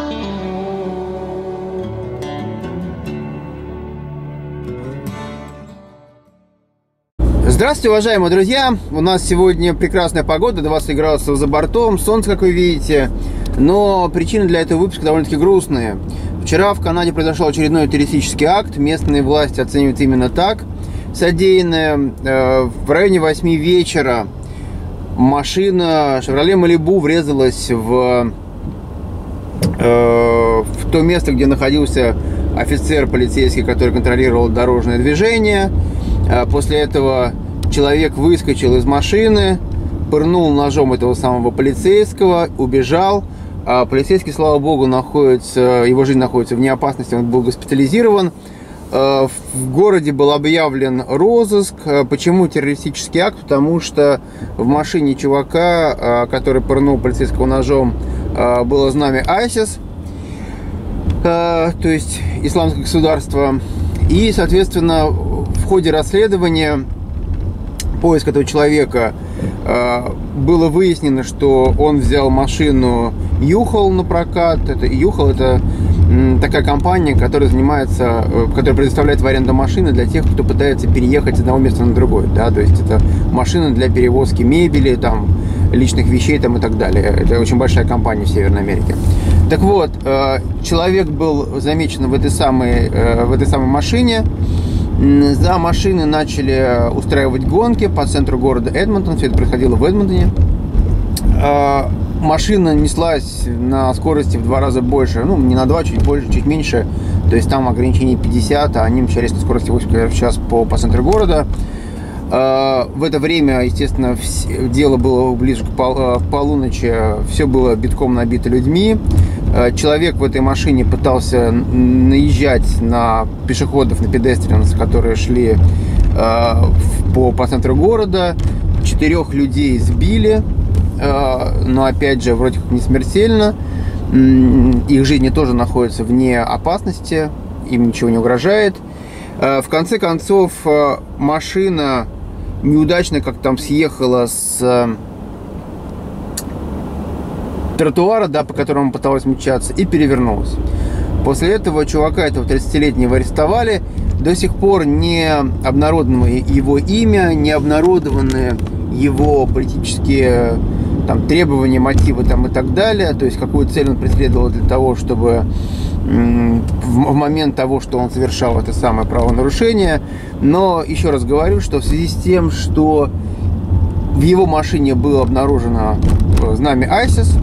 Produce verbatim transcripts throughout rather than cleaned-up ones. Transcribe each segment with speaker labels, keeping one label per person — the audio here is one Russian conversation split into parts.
Speaker 1: Здравствуйте, уважаемые друзья! У нас сегодня прекрасная погода, двадцать градусов за бортом, солнце, как вы видите. Но причины для этого выпуска довольно-таки грустные. Вчера в Канаде произошел очередной террористический акт. Местные власти оценивают именно так содеянное. В районе восьми вечера машина Chevrolet Malibu врезалась в, в то место, где находился офицер полицейский, который контролировал дорожное движение. После этого человек выскочил из машины, пырнул ножом этого самого полицейского, убежал. А полицейский, слава богу, находится, его жизнь находится вне опасности, он был госпитализирован. В городе был объявлен розыск. Почему террористический акт? Потому что в машине чувака, который пырнул полицейского ножом, было знамя айсис, то есть Исламское государство. И, соответственно, в ходе расследования, поиска этого человека, было выяснено, что он взял машину Юхол на прокат. Это Юхол — это такая компания, которая занимается, которая предоставляет в аренду машины для тех, кто пытается переехать с одного места на другое. Да? То есть это машина для перевозки мебели, там, личных вещей там, и так далее. Это очень большая компания в Северной Америке. Так вот, человек был замечен в этой самой, в этой самой машине. За машины начали устраивать гонки по центру города Эдмонтон. Все это происходило в Эдмонтоне. Машина неслась на скорости в два раза больше. Ну, не на два, чуть больше, чуть меньше. То есть там ограничение пятьдесят, а они мчались на скорости восемьдесят километров в час по, по центру города. В это время, естественно, дело было ближе к полуночи. Все было битком набито людьми. Человек в этой машине пытался наезжать на пешеходов, на педестрианов, которые шли по, по центру города. Четырех людей сбили, но, опять же, вроде как не смертельно. Их жизни тоже находятся вне опасности, им ничего не угрожает. В конце концов, машина неудачно как там съехала с тротуара, да, по которому пыталась мчаться, и перевернулась. После этого чувака, этого тридцатилетнего, арестовали. До сих пор не обнародовано его имя, не обнародованы его политические там требования, мотивы там, и так далее. То есть какую цель он преследовал для того, чтобы в момент того, что он совершал это самое правонарушение. Но еще раз говорю, что в связи с тем, что в его машине было обнаружено знамя айсис,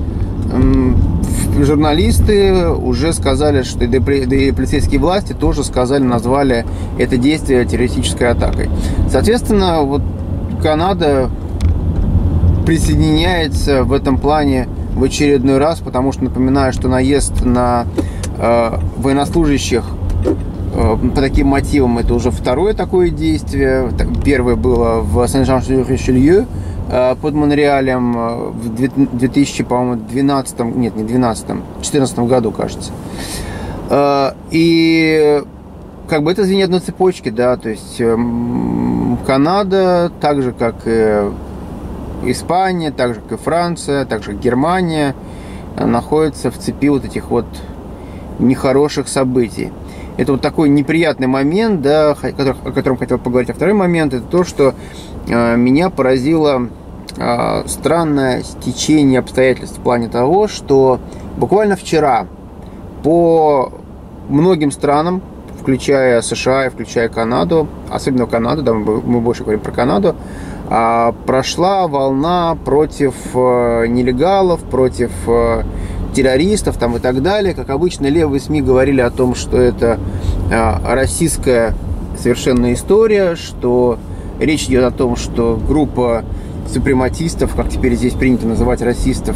Speaker 1: журналисты уже сказали, что да и полицейские власти тоже сказали, назвали это действие террористической атакой. Соответственно, вот Канада присоединяется в этом плане в очередной раз, потому что, напоминаю, что наезд на э, военнослужащих э, по таким мотивам — это уже второе такое действие. Первое было в Сен-Жан-Сюр-Ришелье э, под Монреалем в две тысячи двенадцатом, нет, не двенадцатом, две тысячи четырнадцатом году, кажется. Э, и как бы это звенья одной цепочки, да, то есть э, Канада, так же как и Испания, так же как и Франция, так же как Германия, находится в цепи вот этих вот нехороших событий. Это вот такой неприятный момент, да, о котором хотел поговорить. А второй момент — это то, что э, меня поразило э, странное стечение обстоятельств в плане того, что буквально вчера по многим странам, включая США и включая Канаду, особенно Канаду, да, мы, мы больше говорим про Канаду, прошла волна против нелегалов, против террористов там, и так далее. Как обычно, левые СМИ говорили о том, что это российская совершенно история, что речь идет о том, что группа супрематистов, как теперь здесь принято называть расистов,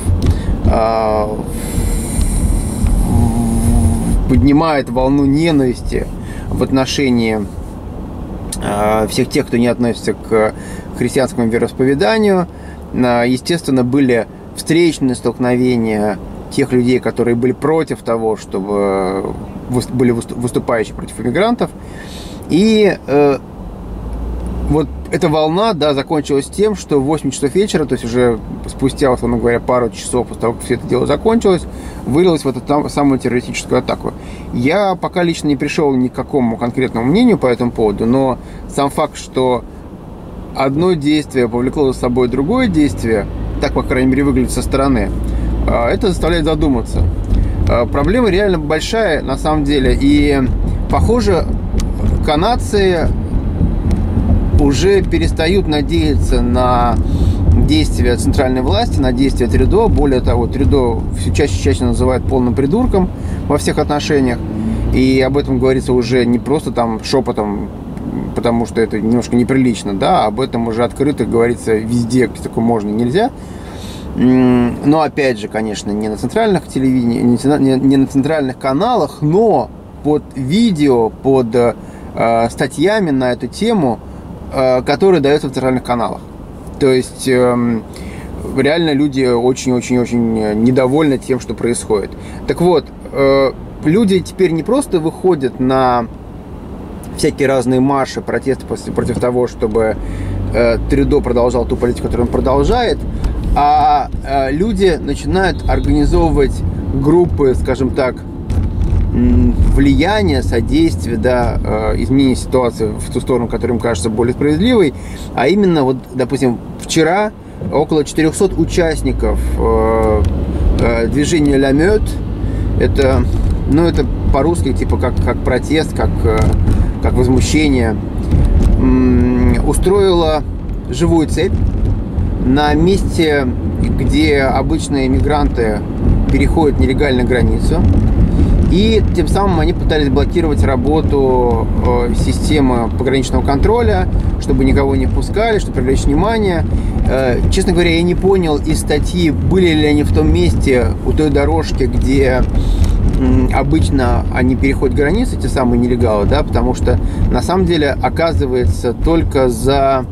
Speaker 1: поднимает волну ненависти в отношении всех тех, кто не относится к христианскому вероисповеданию. Естественно, были встречные столкновения тех людей, которые были против того, чтобы были выступающие против иммигрантов. И э, вот эта волна, да, закончилась тем, что в восемь часов вечера, то есть уже спустя, условно говоря, пару часов после того, как все это дело закончилось, вылилось в эту там, самую террористическую атаку. Я пока лично не пришел ни к какому конкретному мнению по этому поводу, но сам факт, что одно действие повлекло за собой другое действие, так, по крайней мере, выглядит со стороны, это заставляет задуматься. Проблема реально большая, на самом деле, и, похоже, канадцы уже перестают надеяться на действия центральной власти, на действия Трюдо. Более того, Трюдо все чаще и чаще называют полным придурком во всех отношениях. И об этом говорится уже не просто там шепотом, потому что это немножко неприлично, да, об этом уже открыто говорится везде, где такое можно и нельзя. Но опять же, конечно, не на центральных телевидениях, не на центральных каналах, но под видео, под э, статьями на эту тему, э, которые даются в центральных каналах. То есть э, реально люди очень-очень-очень недовольны тем, что происходит. Так вот, э, люди теперь не просто выходят на всякие разные марши, протесты против того, чтобы э, Трюдо продолжал ту политику, которую он продолжает, а э, люди начинают организовывать группы, скажем так, влияния, содействия, да, э, изменения ситуации в ту сторону, которая им кажется более справедливой. А именно, вот, допустим, вчера около четырехсот участников э, э, движения «La Meute», это, ну, это по-русски типа как, как протест, как, э, как возмущение, э, устроила живую цепь на месте, где обычные мигранты переходят нелегально границу. И тем самым они пытались блокировать работу э, системы пограничного контроля, чтобы никого не пускали, чтобы привлечь внимание. Э, честно говоря, я не понял из статьи, были ли они в том месте, у той дорожки, где э, обычно они переходят границы, те самые нелегалы, да, потому что на самом деле, оказывается, только за,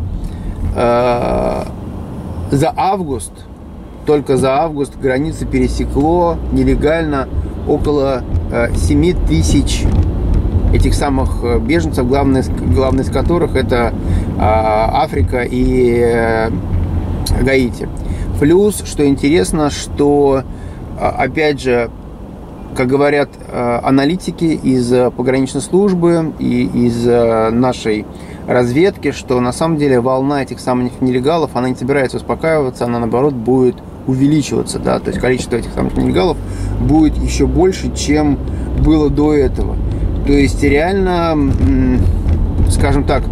Speaker 1: э, за август, только за август границы пересекло нелегально около семь тысяч этих самых беженцев, главный, главный из которых это Африка и Гаити. Плюс, что интересно, что, опять же, как говорят аналитики из пограничной службы и из нашей разведки, что на самом деле волна этих самых нелегалов, она не собирается успокаиваться, она наоборот будет увеличиваться, да, то есть количество этих самых нелегалов будет еще больше, чем было до этого. То есть реально, скажем так,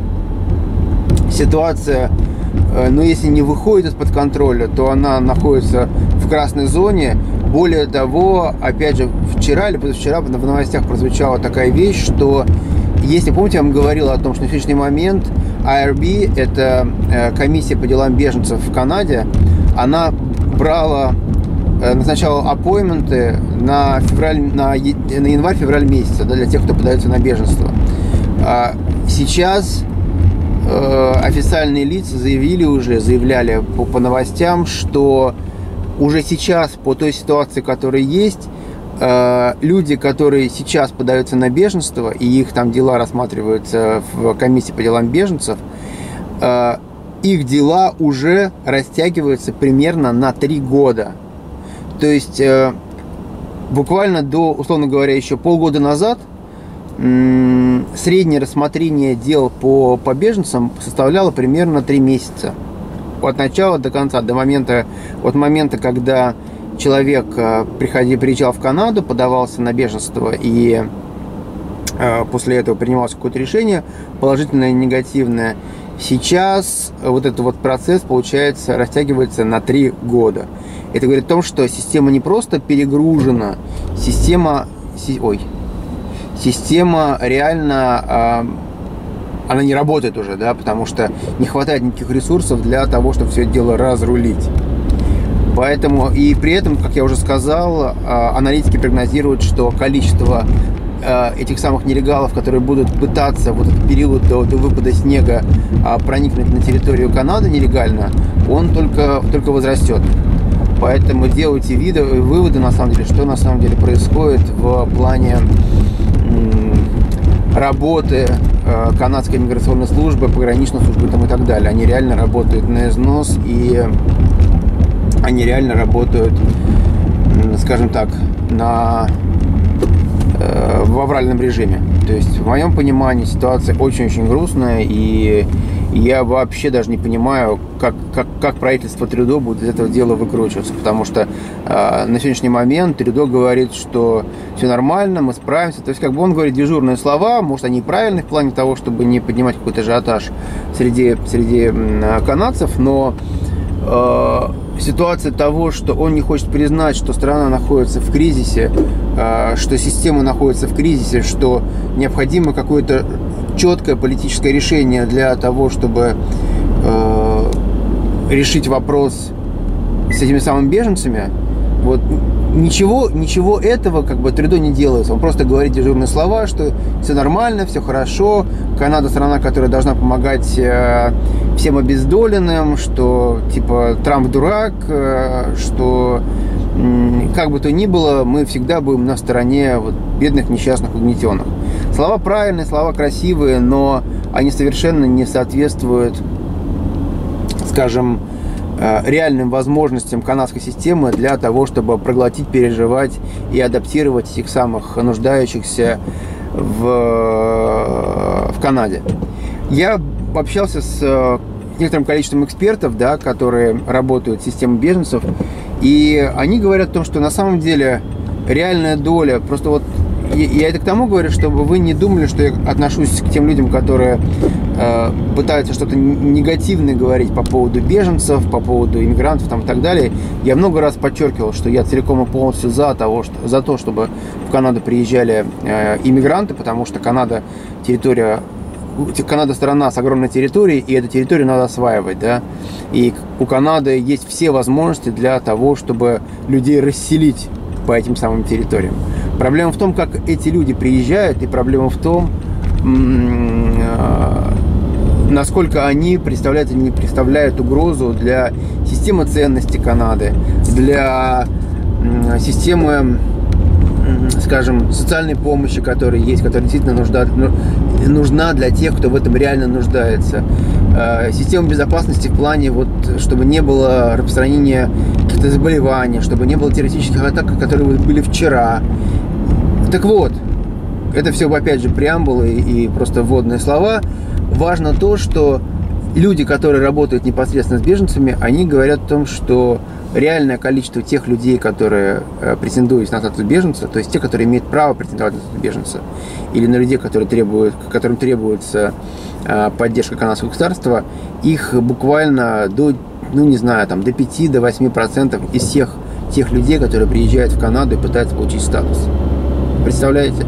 Speaker 1: ситуация, ну, если не выходит из-под контроля, то она находится в красной зоне. Более того, опять же, вчера или позавчера в новостях прозвучала такая вещь, что, если помните, я вам говорил о том, что на сегодняшний момент ай ар би, это комиссия по делам беженцев в Канаде, она брала, назначала аппойменты на, февраль, на, на январь-февраль месяца, да, для тех, кто подается на беженство. А сейчас э, официальные лица заявили уже, заявляли по, по новостям, что уже сейчас, по той ситуации, которая есть, э, люди, которые сейчас подаются на беженство, и их там дела рассматриваются в комиссии по делам беженцев, э, их дела уже растягиваются примерно на три года. То есть э, буквально до, условно говоря, еще полгода назад м- среднее рассмотрение дел по, по беженцам составляло примерно три месяца. От начала до конца, до момента, от момента, когда человек э, приходил, приезжал в Канаду, подавался на беженство и э, после этого принималось какое-то решение, положительное или негативное. Сейчас вот этот вот процесс, получается, растягивается на три года. Это говорит о том, что система не просто перегружена, система, си, ой, система реально, э, она не работает уже, да, потому что не хватает никаких ресурсов для того, чтобы все это дело разрулить. Поэтому, и при этом, как я уже сказал, э, аналитики прогнозируют, что количество этих самых нелегалов, которые будут пытаться в этот период до, до выпада снега проникнуть на территорию Канады нелегально, он только, только возрастет. Поэтому делайте виды, выводы, на самом деле, что на самом деле происходит в плане работы э, канадской миграционной службы, пограничной службы там, и так далее. Они реально работают на износ, и они реально работают, скажем так, на, э, в авральном режиме. То есть, в моем понимании, ситуация очень-очень грустная, и я вообще даже не понимаю, как, как, как правительство Трюдо будет из этого дела выкручиваться, потому что э, на сегодняшний момент Трюдо говорит, что все нормально, мы справимся. То есть, как бы он говорит дежурные слова, может, они и правильные в плане того, чтобы не поднимать какой-то ажиотаж среди, среди э, канадцев, но э, ситуация того, что он не хочет признать, что страна находится в кризисе, э, что система находится в кризисе, что необходимо какое-то четкое политическое решение для того, чтобы э, решить вопрос с этими самыми беженцами. Вот ничего, ничего этого как бы Трюдо не делает. Он просто говорит дежурные слова, что все нормально, все хорошо. Канада страна, которая должна помогать э, всем обездоленным, что типа Трамп дурак, э, что э, как бы то ни было, мы всегда будем на стороне вот, бедных, несчастных, угнетенных. Слова правильные, слова красивые, но они совершенно не соответствуют, скажем, реальным возможностям канадской системы для того, чтобы проглотить, переживать и адаптировать этих самых нуждающихся в, в Канаде. Я общался с некоторым количеством экспертов, да, которые работают в системе беженцев, и они говорят о том, что на самом деле реальная доля, просто вот я это к тому говорю, чтобы вы не думали, что я отношусь к тем людям, которые э, пытаются что-то негативное говорить по поводу беженцев, по поводу иммигрантов там, и так далее. Я много раз подчеркивал, что я целиком и полностью за, того, что, за то, чтобы в Канаду приезжали э, иммигранты, потому что Канада территория, Канада страна с огромной территорией, и эту территорию надо осваивать, да. И у Канады есть все возможности для того, чтобы людей расселить по этим самым территориям. Проблема в том, как эти люди приезжают, и проблема в том, насколько они представляют или не представляют угрозу для системы ценностей Канады, для системы, скажем, социальной помощи, которая есть, которая действительно нужда, нужна для тех, кто в этом реально нуждается. Система безопасности в плане, вот, чтобы не было распространения каких-то заболеваний, чтобы не было террористических атак, которые были вчера. Так вот, это все, опять же, преамбулы и просто вводные слова. Важно то, что люди, которые работают непосредственно с беженцами, они говорят о том, что реальное количество тех людей, которые претендуют на статус беженца, то есть те, которые имеют право претендовать на статус беженца, или на людей, которые требуют, которым требуется поддержка канадского государства, их буквально до, ну не знаю, там, до пяти-восьми процентов из всех тех людей, которые приезжают в Канаду и пытаются получить статус. Представляете?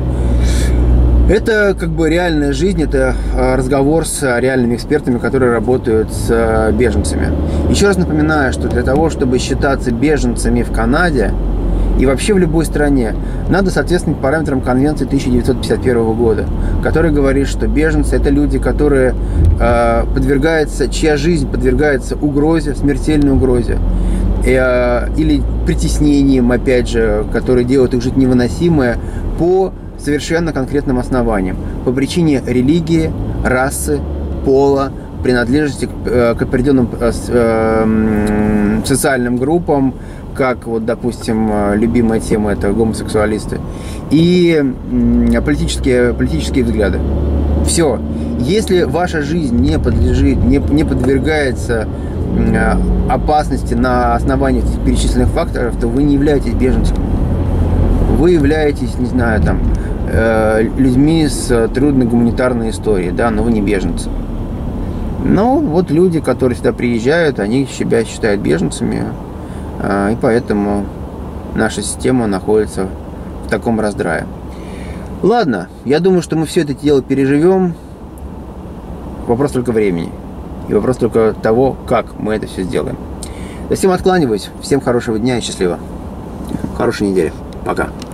Speaker 1: Это как бы реальная жизнь, это разговор с реальными экспертами, которые работают с беженцами. Еще раз напоминаю, что для того, чтобы считаться беженцами в Канаде и вообще в любой стране, надо соответствовать параметрам Конвенции тысяча девятьсот пятьдесят первого года, который говорит, что беженцы – это люди, которые э, подвергаются, чья жизнь подвергается угрозе, смертельной угрозе, э, или притеснениям, опять же, которые делают их жизнь невыносимой по совершенно конкретным основаниям. По причине религии, расы, пола, принадлежности к, к определенным э, социальным группам, как, вот, допустим, любимая тема – это гомосексуалисты, и политические, политические взгляды. Все. Если ваша жизнь не подлежит, не, не подвергается опасности на основании этих перечисленных факторов, то вы не являетесь беженцем. Вы являетесь, не знаю, там, людьми с трудной гуманитарной историей, да, но вы не беженцы. Но вот люди, которые сюда приезжают, они себя считают беженцами, и поэтому наша система находится в таком раздрае. Ладно, я думаю, что мы все это дело переживем. Вопрос только времени. И вопрос только того, как мы это все сделаем. Я всем откланиваюсь. Всем хорошего дня и счастливо. Хорошей недели. Пока.